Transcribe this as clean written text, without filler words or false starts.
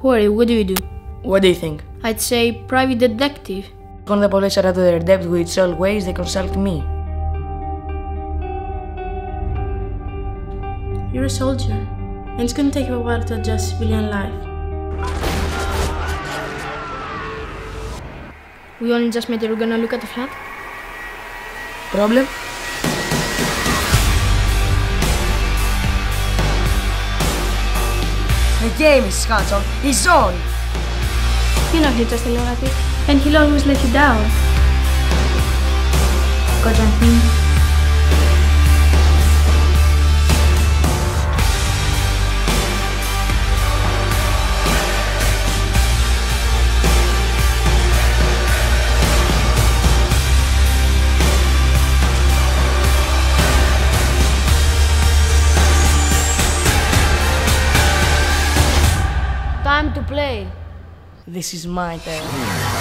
Who are you? What do you do? What do you think? I'd say private detective. When the police are out of their depth with solid ways, they consult me. You're a soldier, and it's gonna take you a while to adjust civilian life. We only just met. You're gonna look at the flat? Problem? The game is Scotland. He's on! You know he's just a lunatic, and he'll always let you down. God, Time to play. This is my turn.